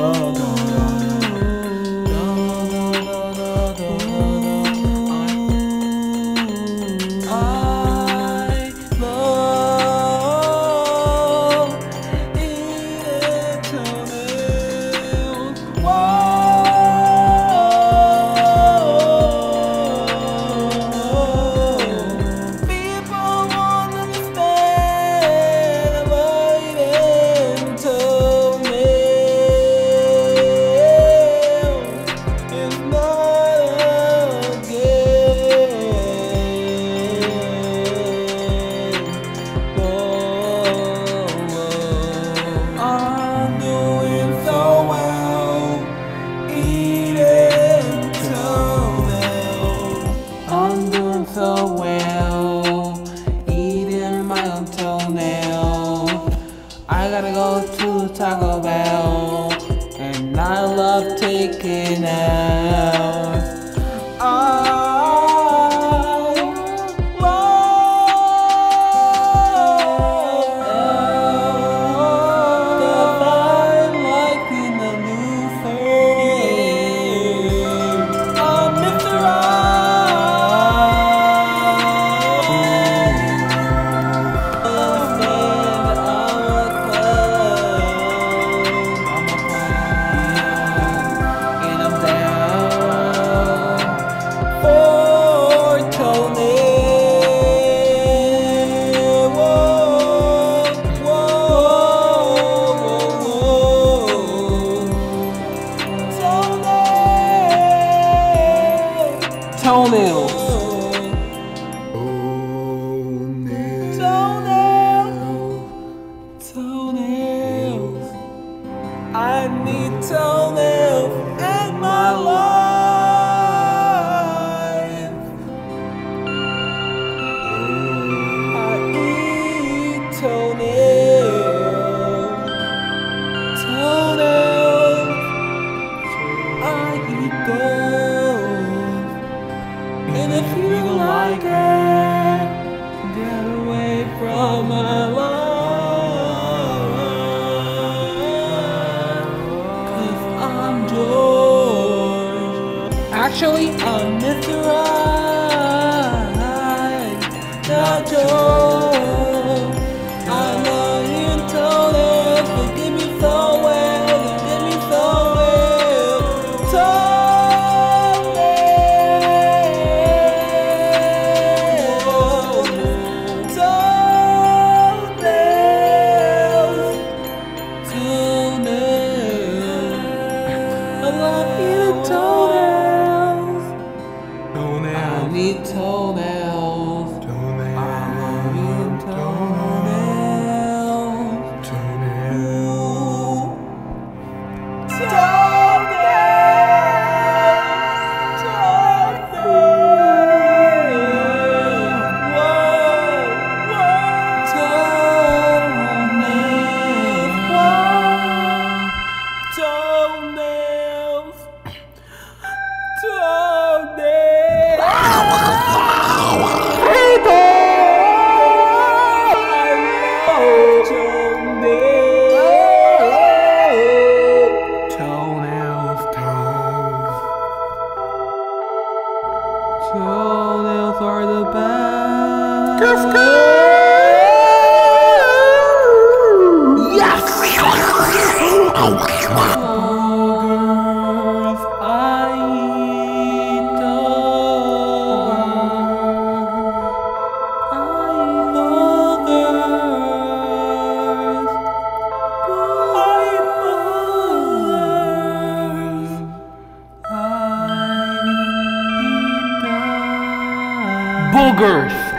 So well, eating my own toenail. I gotta go to Taco Bell, and I love taking nails. Toenails. Toenails. I need toenails in my life. I eat toenails. Toenails. I eat those. And if you don't like it, get away from my life. 'Cause I'm George. Actually, I'm Mr. Right, not George. I love you toenails, but give me so well, give me so well. I need toenails. I love you toenails. Toenails are the best. Yes! Boogers, I eat boogers.